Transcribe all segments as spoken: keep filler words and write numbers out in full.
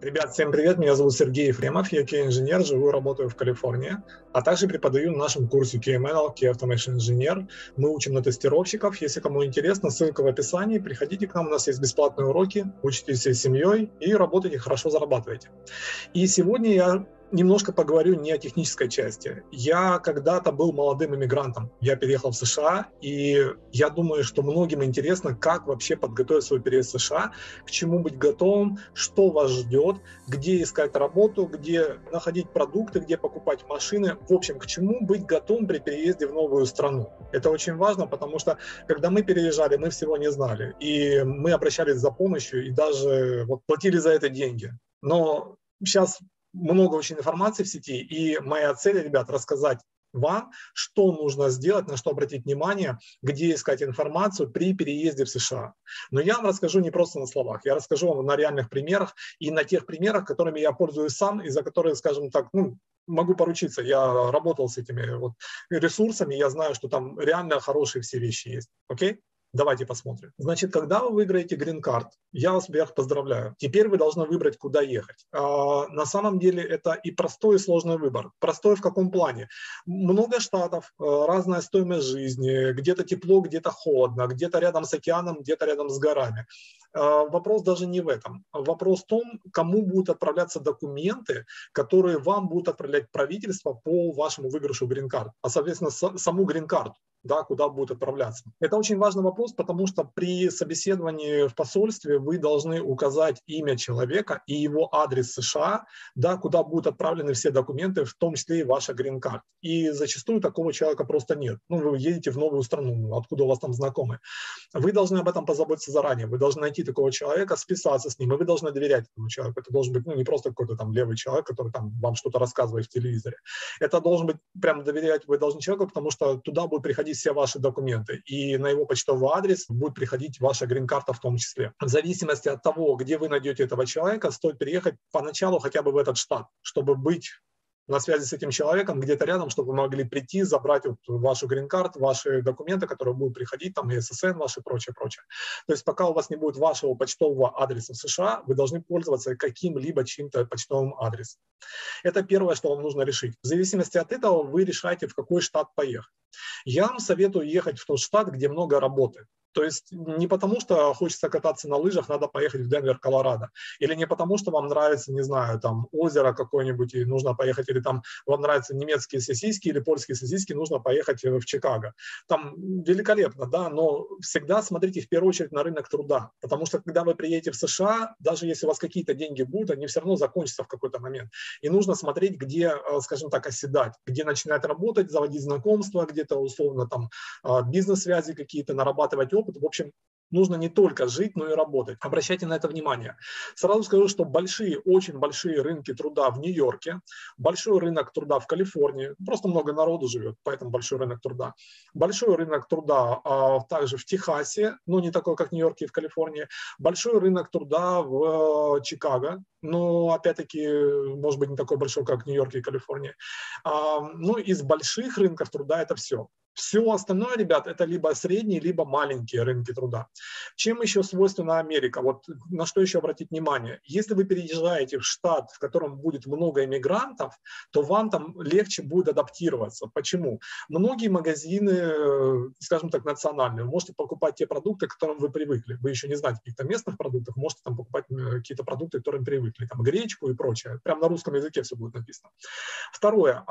Ребят, всем привет, меня зовут Сергей Ефремов, я кей инженер, живу и работаю в Калифорнии, а также преподаю на нашем курсе кей эм эл, Key Automation Engineer. Мы учим на тестировщиков, если кому интересно, ссылка в описании, приходите к нам, у нас есть бесплатные уроки, учитесь всей семьей и работайте, хорошо зарабатывайте. И сегодня я немножко поговорю не о технической части. Я когда-то был молодым иммигрантом, я переехал в США, и я думаю, что многим интересно, как вообще подготовить свой переезд в США, к чему быть готовым, что вас ждет, где искать работу, где находить продукты, где покупать машины, в общем, к чему быть готовым при переезде в новую страну. Это очень важно, потому что, когда мы переезжали, мы всего не знали, и мы обращались за помощью, и даже вот, платили за это деньги. Но сейчас много очень информации в сети, и моя цель, ребят, рассказать вам, что нужно сделать, на что обратить внимание, где искать информацию при переезде в США. Но я вам расскажу не просто на словах, я расскажу вам на реальных примерах и на тех примерах, которыми я пользуюсь сам, и за которые, скажем так, ну, могу поручиться. Я работал с этими вот ресурсами, я знаю, что там реально хорошие все вещи есть. Окей? Давайте посмотрим. Значит, когда вы выиграете грин-карт, я вас всех поздравляю. Теперь вы должны выбрать, куда ехать. А, на самом деле это и простой, и сложный выбор. Простой в каком плане? Много штатов, разная стоимость жизни, где-то тепло, где-то холодно, где-то рядом с океаном, где-то рядом с горами. Вопрос даже не в этом. Вопрос в том, кому будут отправляться документы, которые вам будут отправлять правительство по вашему выигрышу грин-карт, а, соответственно, саму грин-карту, да, куда будет отправляться. Это очень важный вопрос, потому что при собеседовании в посольстве вы должны указать имя человека и его адрес США, да, куда будут отправлены все документы, в том числе и ваша грин-карта. И зачастую такого человека просто нет. Ну, вы едете в новую страну, откуда у вас там знакомые. Вы должны об этом позаботиться заранее, вы должны найти такого человека, списаться с ним, и вы должны доверять этому человеку. Это должен быть, ну, не просто какой-то там левый человек, который там вам что-то рассказывает в телевизоре. Это должен быть, прям доверять вы должны человеку, потому что туда будут приходить все ваши документы, и на его почтовый адрес будет приходить ваша грин-карта в том числе. В зависимости от того, где вы найдете этого человека, стоит переехать поначалу хотя бы в этот штат, чтобы быть на связи с этим человеком где-то рядом, чтобы вы могли прийти, забрать вот вашу грин-карту, ваши документы, которые будут приходить, там и эс эс эн ваши, прочее, прочее. То есть пока у вас не будет вашего почтового адреса в США, вы должны пользоваться каким-либо чьим-то почтовым адресом. Это первое, что вам нужно решить. В зависимости от этого вы решаете, в какой штат поехать. Я вам советую ехать в тот штат, где много работы. То есть не потому, что хочется кататься на лыжах, надо поехать в Денвер, Колорадо. Или не потому, что вам нравится, не знаю, там озеро какое-нибудь и нужно поехать, или там вам нравятся немецкие сосиски или польские сосиски, нужно поехать в Чикаго. Там великолепно, да, но всегда смотрите в первую очередь на рынок труда. Потому что когда вы приедете в США, даже если у вас какие-то деньги будут, они все равно закончатся в какой-то момент. И нужно смотреть, где, скажем так, оседать, где начинать работать, заводить знакомства, где-то условно там бизнес-связи какие-то, нарабатывать опыт. В общем, нужно не только жить, но и работать. Обращайте на это внимание. Сразу скажу, что большие, очень большие рынки труда в Нью-Йорке, большой рынок труда в Калифорнии, просто много народу живет, поэтому большой рынок труда. Большой рынок труда а, также в Техасе, но не такой, как в Нью-Йорке и в Калифорнии. Большой рынок труда в Чикаго, но опять-таки, может быть, не такой большой, как в Нью-Йорке и Калифорнии. А, ну, из больших рынков труда это все. Все остальное, ребят, это либо средние, либо маленькие рынки труда. Чем еще свойственна Америка? Вот на что еще обратить внимание? Если вы переезжаете в штат, в котором будет много иммигрантов, то вам там легче будет адаптироваться. Почему? Многие магазины, скажем так, национальные, вы можете покупать те продукты, к которым вы привыкли. Вы еще не знаете каких-то местных продуктов, можете там покупать какие-то продукты, к которым привыкли, там гречку и прочее. Прямо на русском языке все будет написано. Второе.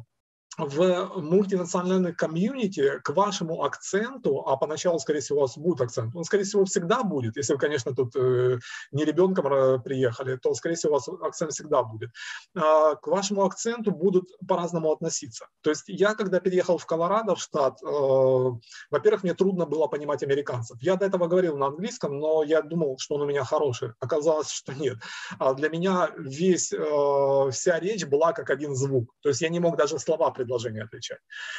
В мультинациональной комьюнити к вашему акценту, а поначалу, скорее всего, у вас будет акцент, он, скорее всего, всегда будет, если вы, конечно, тут э, не ребенком приехали, то, скорее всего, у вас акцент всегда будет. А, к вашему акценту будут по-разному относиться. То есть я, когда переехал в Колорадо, в штат, э, во-первых, мне трудно было понимать американцев. Я до этого говорил на английском, но я думал, что он у меня хороший. Оказалось, что нет. А для меня весь, э, вся речь была как один звук. То есть я не мог даже слова предложить предложения отвечать.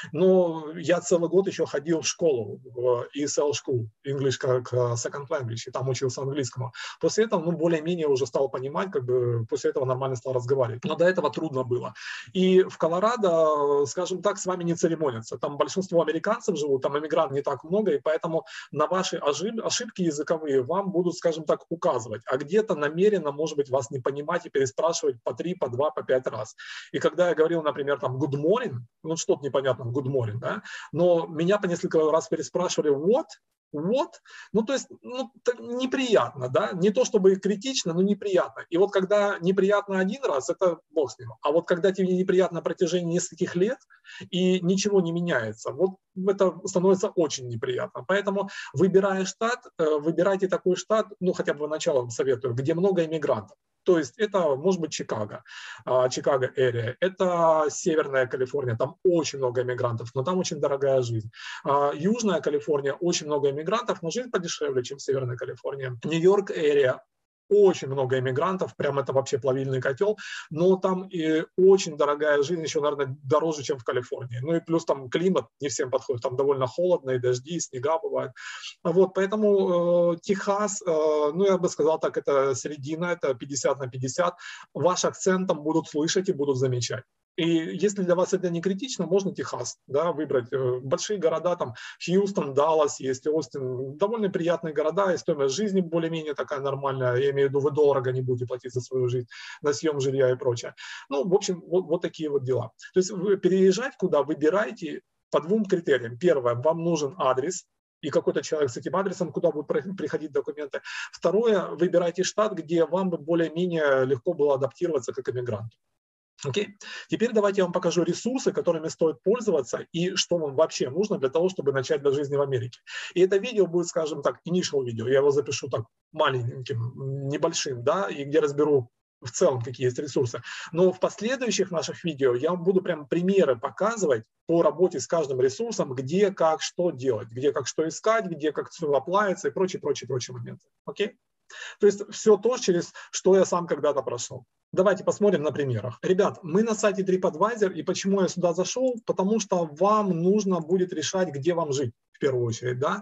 Но я целый год еще ходил в школу, в и эс эл School, English как second language, и там учился английскому. После этого, ну, более-менее уже стал понимать, как бы после этого нормально стал разговаривать. Но до этого трудно было. И в Колорадо, скажем так, с вами не церемонятся. Там большинство американцев живут, там иммигрантов не так много, и поэтому на ваши ошибки языковые вам будут, скажем так, указывать. А где-то намеренно, может быть, вас не понимать и переспрашивать по три, по два, по пять раз. И когда я говорил, например, там good morning, ну что-то непонятно, good morning, да, но меня по несколько раз переспрашивали what, вот, ну то есть ну, неприятно, да, не то чтобы критично, но неприятно. И вот когда неприятно один раз, это бог с ним. А вот когда тебе неприятно на протяжении нескольких лет и ничего не меняется, вот это становится очень неприятно. Поэтому выбирая штат, выбирайте такой штат, ну хотя бы начало советую, где много иммигрантов. То есть это может быть Чикаго, Чикаго area, это Северная Калифорния, там очень много иммигрантов, но там очень дорогая жизнь. Южная Калифорния, очень много иммигрантов, но жизнь подешевле, чем Северная Калифорния. Нью-Йорк area. Очень много иммигрантов, прям это вообще плавильный котел, но там и очень дорогая жизнь, еще, наверное, дороже, чем в Калифорнии. Ну и плюс там климат не всем подходит, там довольно холодно, и дожди, и снега бывают. Вот, поэтому э, Техас, э, ну я бы сказал так, это середина, это пятьдесят на пятьдесят. Ваш акцент там будут слышать и будут замечать. И если для вас это не критично, можно Техас, да, выбрать. Большие города, там Хьюстон, Даллас есть, Остин, довольно приятные города, и стоимость жизни более-менее такая нормальная. Я имею в виду, вы дорого не будете платить за свою жизнь, на съем жилья и прочее. Ну, в общем, вот, вот такие вот дела. То есть вы переезжать куда, выбирайте по двум критериям. Первое, вам нужен адрес, и какой-то человек с этим адресом, куда будут приходить документы. Второе, выбирайте штат, где вам бы более-менее легко было адаптироваться как иммигранту. Окей. Теперь давайте я вам покажу ресурсы, которыми стоит пользоваться и что вам вообще нужно для того, чтобы начать для жизни в Америке. И это видео будет, скажем так, initial видео. Я его запишу так маленьким, небольшим, да, и где разберу в целом, какие есть ресурсы. Но в последующих наших видео я вам буду прям примеры показывать по работе с каждым ресурсом, где, как, что делать, где, как, что искать, где, как все оплавится и прочие, прочие, прочие моменты. Окей? То есть все то, через что я сам когда-то прошел. Давайте посмотрим на примерах. Ребят, мы на сайте TripAdvisor, и почему я сюда зашел? Потому что вам нужно будет решать, где вам жить. В первую очередь, да.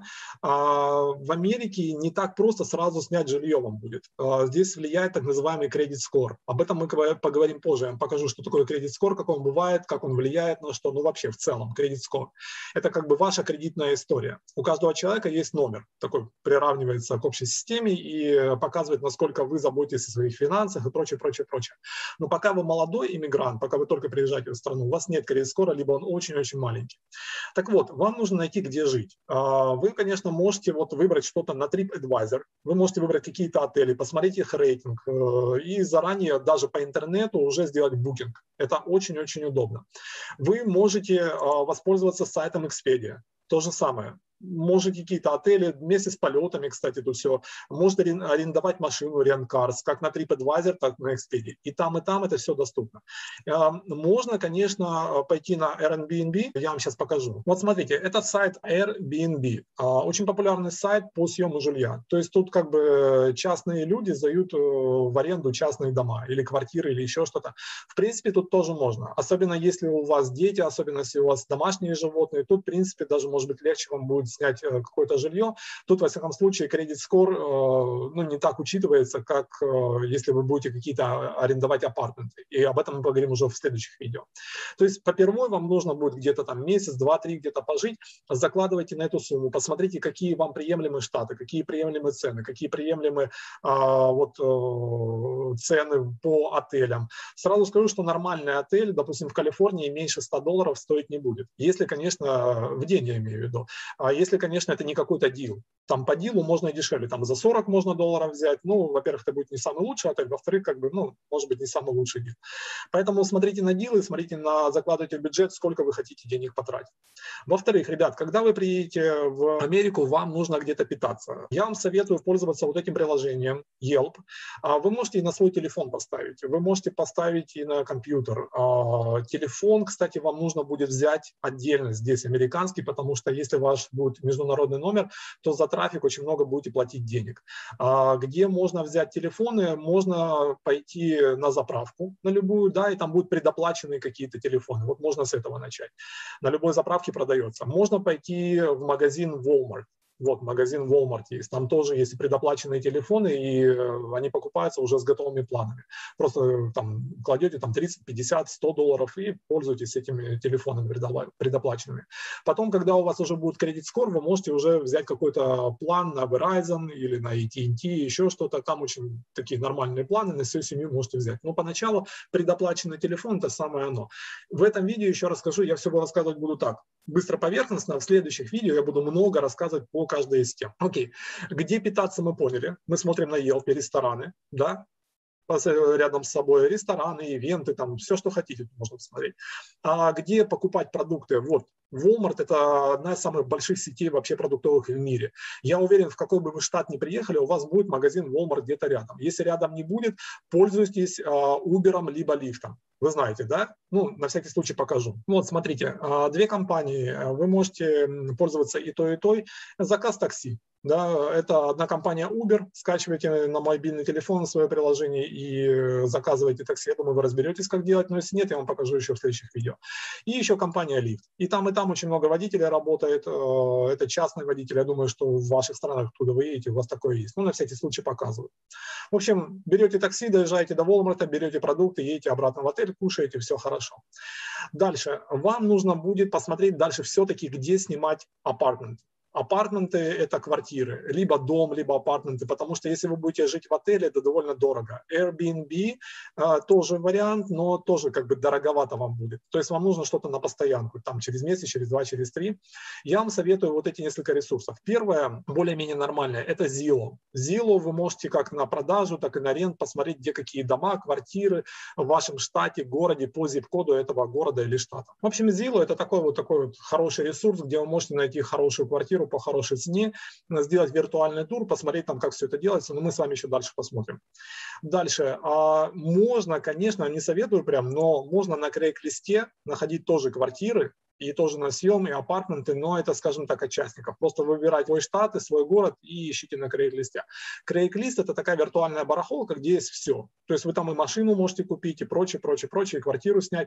А в Америке не так просто сразу снять жилье вам будет. А здесь влияет так называемый кредит скор. Об этом мы поговорим позже. Я вам покажу, что такое кредит скор, как он бывает, как он влияет на что. Ну вообще в целом кредит скор. Это как бы ваша кредитная история. У каждого человека есть номер, такой приравнивается к общей системе и показывает, насколько вы заботитесь о своих финансах и прочее, прочее, прочее. Но пока вы молодой иммигрант, пока вы только приезжаете в страну, у вас нет кредит скора, либо он очень-очень маленький. Так вот, вам нужно найти, где жить. Вы, конечно, можете вот выбрать что-то на TripAdvisor, вы можете выбрать какие-то отели, посмотреть их рейтинг и заранее даже по интернету уже сделать букинг. Это очень-очень удобно. Вы можете воспользоваться сайтом Expedia. То же самое. Можете какие-то отели вместе с полетами, кстати, тут все. Можете арендовать машину, рент-карс, как на TripAdvisor, так и на Expedia. И там, и там это все доступно. Можно, конечно, пойти на Airbnb. Я вам сейчас покажу. Вот смотрите, это сайт Airbnb. Очень популярный сайт по съему жилья. То есть тут как бы частные люди сдают в аренду частные дома или квартиры, или еще что-то. В принципе, тут тоже можно. Особенно если у вас дети, особенно если у вас домашние животные. Тут, в принципе, даже может быть легче вам будет снять какое-то жилье. Тут, во всяком случае, кредит-скор ну, не так учитывается, как если вы будете какие-то арендовать апартаменты. И об этом мы поговорим уже в следующих видео. То есть, по-первому, вам нужно будет где-то там месяц, два, три где-то пожить. Закладывайте на эту сумму, посмотрите, какие вам приемлемы штаты, какие приемлемы цены, какие приемлемы а, вот, цены по отелям. Сразу скажу, что нормальный отель, допустим, в Калифорнии меньше ста долларов стоить не будет. Если, конечно, в день я имею в виду. А если, конечно, это не какой-то дил. Там по дилу можно и дешевле. Там за сорок можно долларов взять. Ну, во-первых, это будет не самый лучший отель. Во-вторых, как бы, ну, может быть, не самый лучший дил. Поэтому смотрите на дилы, смотрите на, закладывайте в бюджет, сколько вы хотите денег потратить. Во-вторых, ребят, когда вы приедете в Америку, вам нужно где-то питаться. Я вам советую пользоваться вот этим приложением Yelp. Вы можете и на свой телефон поставить. Вы можете поставить и на компьютер. Телефон, кстати, вам нужно будет взять отдельно здесь, американский, потому что если ваш будет будет международный номер, то за трафик очень много будете платить денег. А где можно взять телефоны? Можно пойти на заправку, на любую, да, и там будут предоплаченные какие-то телефоны. Вот можно с этого начать. На любой заправке продается. Можно пойти в магазин Walmart. Вот, магазин Walmart есть. Там тоже есть предоплаченные телефоны, и они покупаются уже с готовыми планами. Просто там кладете там тридцать, пятьдесят, сто долларов и пользуетесь этими телефонами предоплаченными. Потом, когда у вас уже будет кредит-скор, вы можете уже взять какой-то план на Verizon или на эй ти энд ти, еще что-то. Там очень такие нормальные планы, на всю семью можете взять. Но поначалу предоплаченный телефон – это самое оно. В этом видео еще расскажу, я все рассказывать буду так. Быстро, поверхностно. В следующих видео я буду много рассказывать по каждой из тем. Окей. Где питаться мы поняли. Мы смотрим на Yelp, рестораны, да, рядом с собой рестораны, ивенты, там все, что хотите, можно посмотреть. А где покупать продукты? Вот, Walmart – это одна из самых больших сетей вообще продуктовых в мире. Я уверен, в какой бы вы штат ни приехали, у вас будет магазин Walmart где-то рядом. Если рядом не будет, пользуйтесь Uber либо лифтом. Вы знаете, да? Ну, на всякий случай покажу. Вот, смотрите, две компании. Вы можете пользоваться и той, и той. Заказ такси. Да, это одна компания Uber. Скачиваете на мобильный телефон свое приложение и заказываете такси. Я думаю, вы разберетесь, как делать. Но если нет, я вам покажу еще в следующих видео. И еще компания Lyft. И там, и там очень много водителей работает. Это частные водители. Я думаю, что в ваших странах, откуда вы едете, у вас такое есть. Ну, на всякий случай показываю. В общем, берете такси, доезжаете до Walmart, берете продукты, едете обратно в отель, кушаете, все хорошо. Дальше. Вам нужно будет посмотреть дальше все-таки, где снимать апартменты. Апартменты – это квартиры, либо дом, либо апартменты, потому что если вы будете жить в отеле, это довольно дорого. Airbnb э, тоже вариант, но тоже как бы дороговато вам будет. То есть вам нужно что-то на постоянку, там через месяц, через два, через три. Я вам советую вот эти несколько ресурсов. Первое, более-менее нормальное, это Zillow. Zillow вы можете как на продажу, так и на аренду посмотреть, где какие дома, квартиры в вашем штате, городе, по зип-коду этого города или штата. В общем, Zillow – это такой вот такой вот хороший ресурс, где вы можете найти хорошую квартиру по хорошей цене, сделать виртуальный тур, посмотреть там, как все это делается, но мы с вами еще дальше посмотрим. Дальше. Можно, конечно, не советую прям, но можно на Craigslist находить тоже квартиры, и тоже на съем, и апартменты, но это, скажем так, от частников. Просто выбирать свой штат и свой город и ищите на Craigslist. Craigslist – это такая виртуальная барахолка, где есть все. То есть вы там и машину можете купить, и прочее, прочее, прочее, и квартиру снять.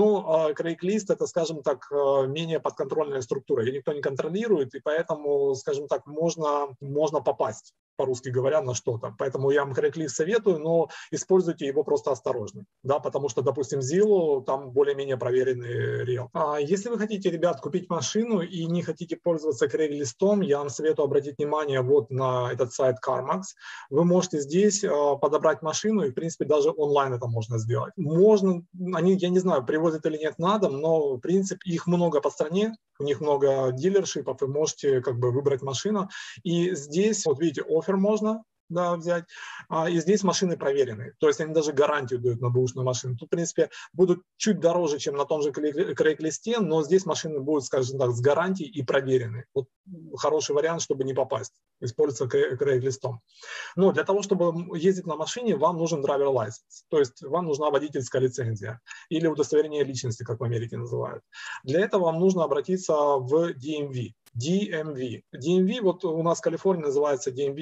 Но Craigslist – это, скажем так, менее подконтрольная структура. Ее никто не контролирует, и поэтому, скажем так, можно, можно попасть, по-русски говоря, на что-то. Поэтому я вам Craigslist советую, но используйте его просто осторожно. Да, потому что, допустим, Zillow, там более-менее проверенный риэл. А если вы хотите, ребят, купить машину и не хотите пользоваться Craigslist, я вам советую обратить внимание вот на этот сайт CarMax. Вы можете здесь подобрать машину, и, в принципе, даже онлайн это можно сделать. Можно, они, я не знаю, привозят или нет на дом, но, в принципе, их много по стране, у них много дилершипов, вы можете как бы выбрать машину. И здесь, вот видите, оффер можно, да, взять. А, и здесь машины проверенные. То есть они даже гарантию дают на бэушную машину. Тут, в принципе, будут чуть дороже, чем на том же Craigslist, но здесь машины будут, скажем так, с гарантией и проверенные. Вот хороший вариант, чтобы не попасть. Используется Craigslist. Но для того, чтобы ездить на машине, вам нужен driver license. То есть вам нужна водительская лицензия или удостоверение личности, как в Америке называют. Для этого вам нужно обратиться в ди эм ви. ди эм ви. ди эм ви, вот у нас в Калифорнии называется ди эм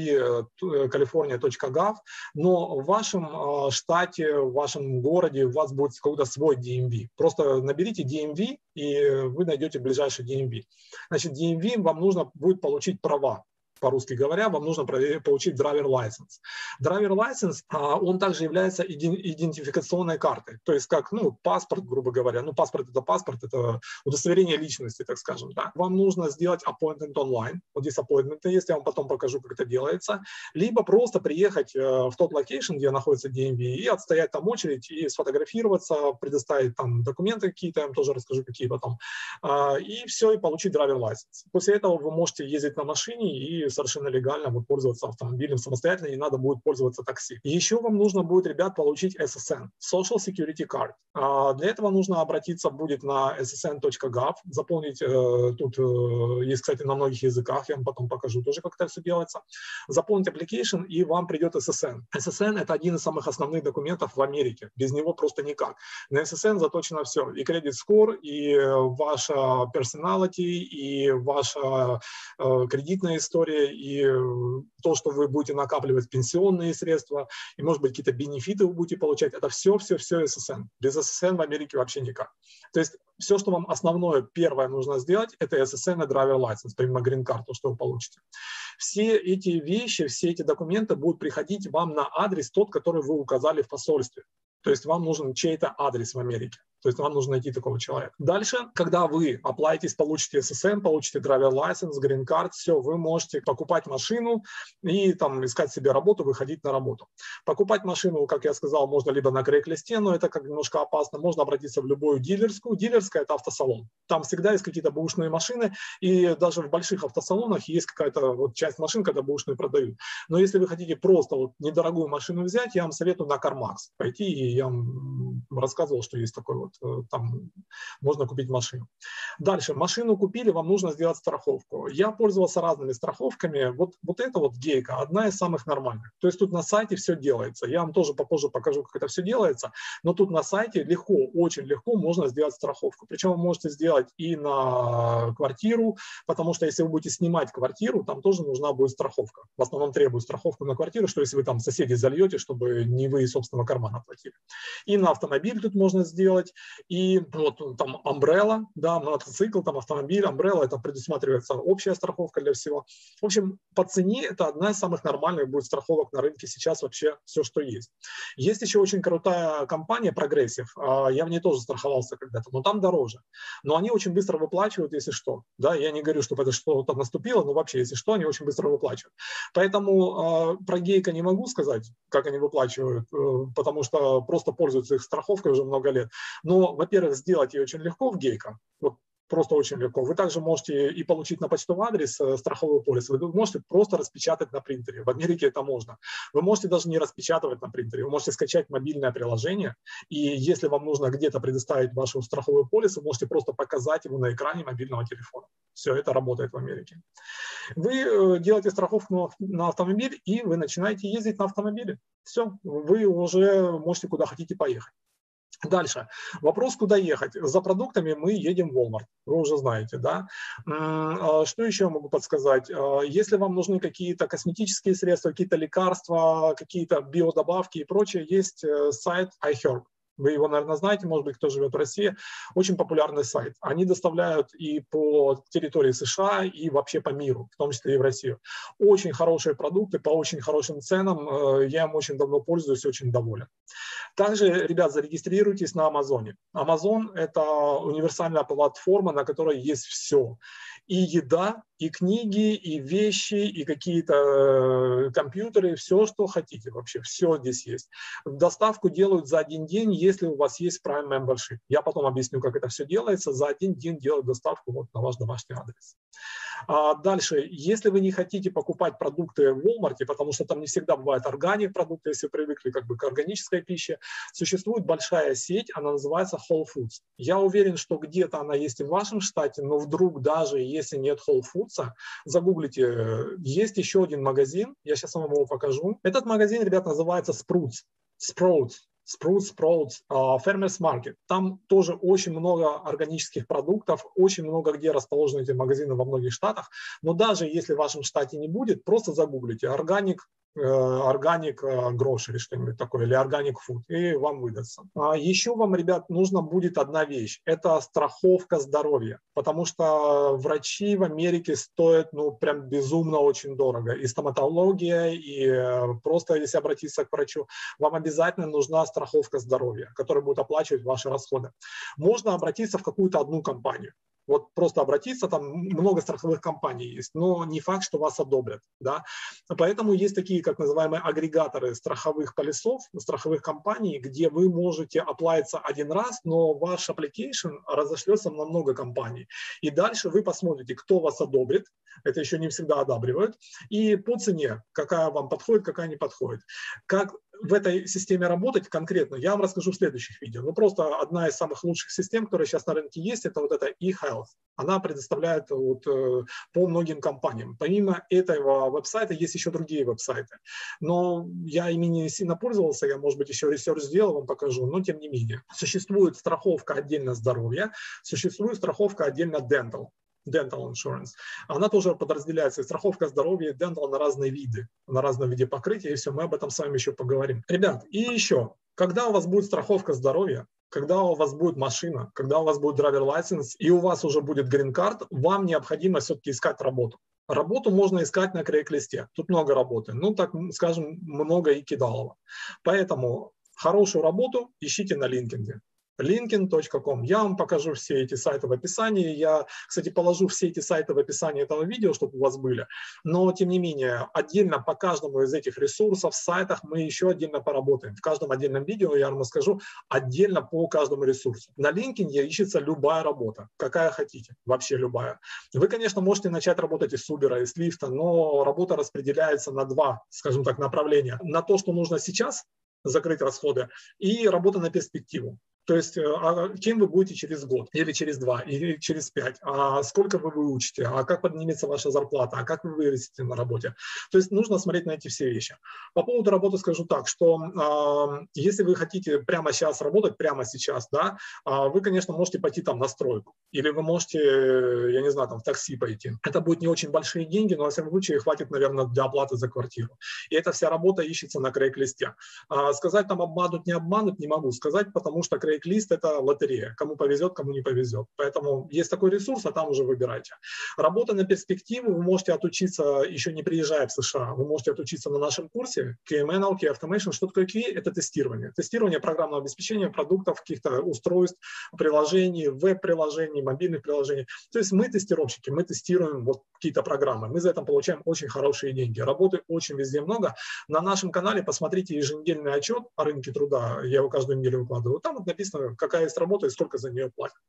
ви калифорния точка гав, но в вашем штате, в вашем городе у вас будет какой-то свой ди эм ви. Просто наберите ди эм ви, и вы найдете ближайший ди эм ви. Значит, ди эм ви вам нужно будет получить права. По-русски говоря, вам нужно получить driver license. Driver license, он также является идентификационной картой, то есть как, ну, паспорт, грубо говоря. Ну, паспорт – это паспорт, это удостоверение личности, так скажем. Да. Вам нужно сделать appointment онлайн. Вот здесь appointment есть, я вам потом покажу, как это делается. Либо просто приехать в тот локейшн, где находится ди эм ви, и отстоять там очередь, и сфотографироваться, предоставить там документы какие-то, я вам тоже расскажу, какие потом. И все, и получить driver license. После этого вы можете ездить на машине и и совершенно легально вот пользоваться автомобилем самостоятельно, не надо будет пользоваться такси. Еще вам нужно будет, ребят, получить эс эс эн, Social Security Card. А для этого нужно обратиться будет на эс эс эн точка гав, заполнить, э, тут э, есть, кстати, на многих языках, я вам потом покажу тоже, как это все делается. Заполнить application, и вам придет эс эс эн. эс эс эн – это один из самых основных документов в Америке, без него просто никак. На эс эс эн заточено все, и credit score, и ваша personality, и ваша э, кредитная история, и то, что вы будете накапливать пенсионные средства, и, может быть, какие-то бенефиты вы будете получать, это все-все-все эс эс эн. Без эс эс эн в Америке вообще никак. То есть все, что вам основное, первое нужно сделать, это эс эс эн и driver license, помимо green card, то, что вы получите. Все эти вещи, все эти документы будут приходить вам на адрес тот, который вы указали в посольстве. То есть вам нужен чей-то адрес в Америке. То есть вам нужно найти такого человека. Дальше, когда вы оплатитесь, получите эс эс эн, получите driver license, green card, все, вы можете покупать машину и там искать себе работу, выходить на работу. Покупать машину, как я сказал, можно либо на Craigslist, но это как немножко опасно, можно обратиться в любую дилерскую. Дилерская – это автосалон. Там всегда есть какие-то бэушные машины, и даже в больших автосалонах есть какая-то вот часть машин, когда бэушные продают. Но если вы хотите просто вот недорогую машину взять, я вам советую на CarMax пойти, и я вам рассказывал, что есть такой вот, там можно купить машину. Дальше, машину купили, вам нужно сделать страховку. Я пользовался разными страховками. Вот, вот эта вот гейка одна из самых нормальных. То есть тут на сайте все делается. Я вам тоже попозже покажу, как это все делается. Но тут на сайте легко, очень легко можно сделать страховку. Причем вы можете сделать и на квартиру, потому что если вы будете снимать квартиру, там тоже нужна будет страховка. В основном требуют страховку на квартиру, что если вы там соседей зальете, чтобы не вы из собственного кармана платили. И на автомобиль тут можно сделать. И вот там umbrella, да, мотоцикл, там автомобиль, umbrella, это предусматривается общая страховка для всего. В общем, по цене это одна из самых нормальных будет страховок на рынке сейчас вообще все, что есть. Есть еще очень крутая компания Progressive, я в ней тоже страховался когда-то, но там дороже. Но они очень быстро выплачивают, если что. Да, я не говорю, чтобы это что-то наступило, но вообще, если что, они очень быстро выплачивают. Поэтому э, про Гейка не могу сказать, как они выплачивают, э, потому что просто пользуются их страховкой уже много лет. Но, во-первых, сделать ее очень легко в Гейка, вот просто очень легко. Вы также можете и получить на почтовый адрес э, страховой полис, вы можете просто распечатать на принтере. В Америке это можно. Вы можете даже не распечатывать на принтере, вы можете скачать мобильное приложение, и если вам нужно где-то предоставить вашу страховой полис, вы можете просто показать его на экране мобильного телефона. Все это работает в Америке. Вы э, делаете страховку на автомобиль, и вы начинаете ездить на автомобиле. Все, вы уже можете куда хотите поехать. Дальше. Вопрос, куда ехать. За продуктами мы едем в Walmart. Вы уже знаете, да? Что еще я могу подсказать? Если вам нужны какие-то косметические средства, какие-то лекарства, какие-то биодобавки и прочее, есть сайт iHerb. Вы его, наверное, знаете, может быть, кто живет в России. Очень популярный сайт. Они доставляют и по территории США, и вообще по миру, в том числе и в Россию. Очень хорошие продукты по очень хорошим ценам. Я им очень давно пользуюсь, очень доволен. Также, ребят, зарегистрируйтесь на Амазоне. Amazon – это универсальная платформа, на которой есть все. И еда, и книги, и вещи, и какие-то компьютеры, все, что хотите вообще, все здесь есть. Доставку делают за один день, если у вас есть Prime Membership. Я потом объясню, как это все делается. За один день делают доставку вот на ваш домашний адрес. А дальше, если вы не хотите покупать продукты в Walmart, потому что там не всегда бывает органик продукты, если привыкли как бы к органической пище, существует большая сеть, она называется Whole Foods. Я уверен, что где-то она есть и в вашем штате, но вдруг даже если нет Whole Foods, загуглите, есть еще один магазин, я сейчас вам его покажу. Этот магазин, ребят, называется Sprouts. Sprouts. Sprouts, Sprouts, uh, Farmers Market. Там тоже очень много органических продуктов, очень много где расположены эти магазины во многих штатах. Но даже если в вашем штате не будет, просто загуглите органик, органик grocery, что-нибудь такое, или органик food, и вам выдастся. А еще вам, ребят, нужно будет одна вещь. Это страховка здоровья, потому что врачи в Америке стоят, ну, прям безумно очень дорого. И стоматология, и просто, если обратиться к врачу, вам обязательно нужна страховка здоровья, которая будет оплачивать ваши расходы. Можно обратиться в какую-то одну компанию. Вот просто обратиться, там много страховых компаний есть, но не факт, что вас одобрят. Да? Поэтому есть такие, как называемые агрегаторы страховых полисов, страховых компаний, где вы можете оплавиться один раз, но ваш application разошлется на много компаний. И дальше вы посмотрите, кто вас одобрит, это еще не всегда одабривают, и по цене, какая вам подходит, какая не подходит. Как в этой системе работать конкретно, я вам расскажу в следующих видео. Ну, просто одна из самых лучших систем, которая сейчас на рынке есть, это вот эта eHealth. Она предоставляет вот, э, по многим компаниям. Помимо этого веб-сайта есть еще другие веб-сайты. Но я ими не сильно пользовался, я, может быть, еще ресерч сделал, вам покажу, но тем не менее. Существует страховка отдельно здоровья, существует страховка отдельно dental. Dental insurance. Она тоже подразделяется, страховка здоровья и dental на разные виды, на разном виде покрытия, и все, мы об этом с вами еще поговорим. Ребят, и еще, когда у вас будет страховка здоровья, когда у вас будет машина, когда у вас будет driver license и у вас уже будет green card, вам необходимо все-таки искать работу. Работу можно искать на Craigslist. Тут много работы, ну так скажем, много и кидалово. Поэтому хорошую работу ищите на LinkedIn. линкин точка ком. Я вам покажу все эти сайты в описании. Я, кстати, положу все эти сайты в описании этого видео, чтобы у вас были. Но, тем не менее, отдельно по каждому из этих ресурсов, сайтах мы еще отдельно поработаем. В каждом отдельном видео я вам расскажу отдельно по каждому ресурсу. На LinkedIn ищется любая работа, какая хотите, вообще любая. Вы, конечно, можете начать работать из Uber, из Lyft, но работа распределяется на два, скажем так, направления. На то, что нужно сейчас закрыть расходы, и работа на перспективу. То есть, а кем вы будете через год, или через два, или через пять, а сколько вы выучите, а как поднимется ваша зарплата, а как вы вырастете на работе. То есть нужно смотреть на эти все вещи. По поводу работы скажу так, что э, если вы хотите прямо сейчас работать, прямо сейчас, да, э, вы, конечно, можете пойти там на стройку, или вы можете, я не знаю, там в такси пойти. Это будут не очень большие деньги, но, во всяком случае, хватит, наверное, для оплаты за квартиру. И эта вся работа ищется на Craigslist. Э, сказать там обманут, не обманут, не могу сказать, потому что Craigslist Лист – это лотерея. Кому повезет, кому не повезет. Поэтому есть такой ресурс, а там уже выбирайте. Работа на перспективу вы можете отучиться, еще не приезжая в США. Вы можете отучиться на нашем курсе кей эм эн эл, Key Automation. Что такое кей? Это тестирование. Тестирование программного обеспечения продуктов, каких-то устройств, приложений, веб-приложений, мобильных приложений. То есть мы тестировщики, мы тестируем вот какие-то программы. Мы за это получаем очень хорошие деньги. Работы очень везде много. На нашем канале посмотрите еженедельный отчет о рынке труда. Я его каждую неделю выкладываю. Там вот написано, какая есть работа и сколько за нее платят.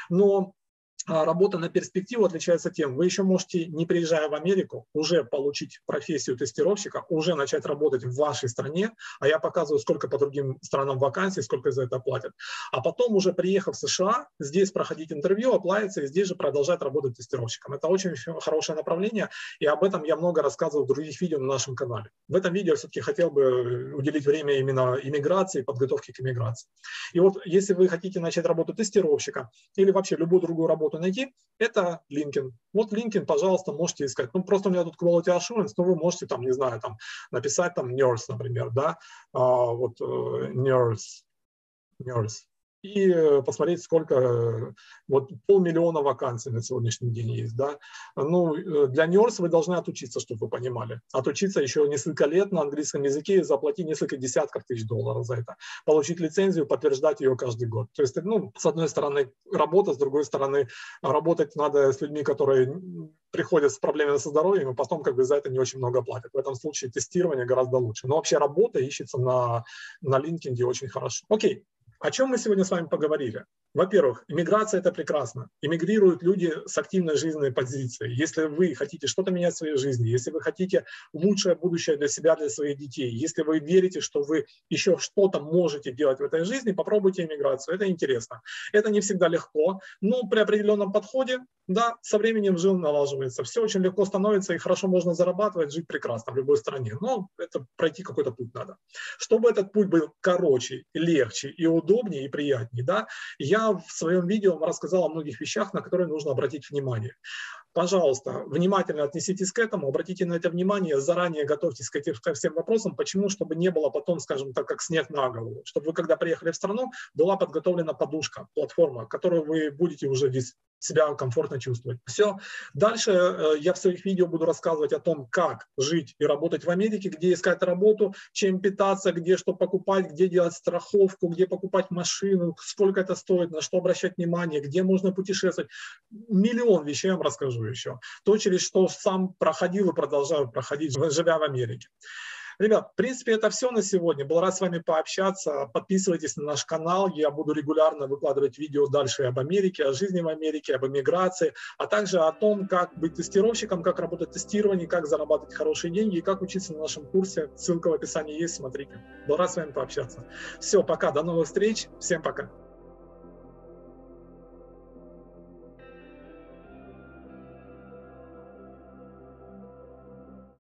Но работа на перспективу отличается тем, вы еще можете, не приезжая в Америку, уже получить профессию тестировщика, уже начать работать в вашей стране, а я показываю, сколько по другим странам вакансий, сколько за это платят. А потом, уже приехав в США, здесь проходить интервью, оплавиться и здесь же продолжать работать тестировщиком. Это очень хорошее направление, и об этом я много рассказывал в других видео на нашем канале. В этом видео все-таки хотел бы уделить время именно иммиграции, подготовке к иммиграции. И вот если вы хотите начать работу тестировщика или вообще любую другую работу найти, это LinkedIn. Вот LinkedIn, пожалуйста, можете искать. Ну, просто у меня тут Quality Assurance, но вы можете там, не знаю, там написать там nurse, например, да, а, вот uh, nurse, nurse. И посмотреть, сколько, вот полмиллиона вакансий на сегодняшний день есть, да. Ну, для нерс вы должны отучиться, чтобы вы понимали. Отучиться еще несколько лет на английском языке и заплатить несколько десятков тысяч долларов за это. Получить лицензию, подтверждать ее каждый год. То есть, ну, с одной стороны работа, с другой стороны работать надо с людьми, которые приходят с проблемами со здоровьем, и потом как бы за это не очень много платят. В этом случае тестирование гораздо лучше. Но вообще работа ищется на, на LinkedIn очень хорошо. Окей. О чем мы сегодня с вами поговорили? Во-первых, иммиграция – это прекрасно. Эмигрируют люди с активной жизненной позицией. Если вы хотите что-то менять в своей жизни, если вы хотите лучшее будущее для себя, для своих детей, если вы верите, что вы еще что-то можете делать в этой жизни, попробуйте иммиграцию. Это интересно. Это не всегда легко, но при определенном подходе, да, со временем жизнь налаживается. Все очень легко становится, и хорошо можно зарабатывать, жить прекрасно в любой стране. Но это пройти какой-то путь надо. Чтобы этот путь был короче, легче и удобнее, и приятнее, да, я в своем видео рассказал о многих вещах, на которые нужно обратить внимание. пожалуйста, внимательно отнеситесь к этому, обратите на это внимание, заранее готовьтесь к этим ко всем вопросам. Почему? Чтобы не было потом, скажем так, как снег на голову. Чтобы вы, когда приехали в страну, была подготовлена подушка, платформа, которую вы будете уже себя комфортно чувствовать. Все. Дальше э, я в своих видео буду рассказывать о том, как жить и работать в Америке, где искать работу, чем питаться, где что покупать, где делать страховку, где покупать машину, сколько это стоит, на что обращать внимание, где можно путешествовать. Миллион вещей я вам расскажу еще. То, через что сам проходил и продолжаю проходить, живя в Америке. Ребят, в принципе, это все на сегодня. Был рад с вами пообщаться. Подписывайтесь на наш канал. Я буду регулярно выкладывать видео дальше об Америке, о жизни в Америке, об эмиграции, а также о том, как быть тестировщиком, как работать в тестировании, как зарабатывать хорошие деньги и как учиться на нашем курсе. Ссылка в описании есть, смотрите. Был рад с вами пообщаться. Все, пока, до новых встреч. Всем пока.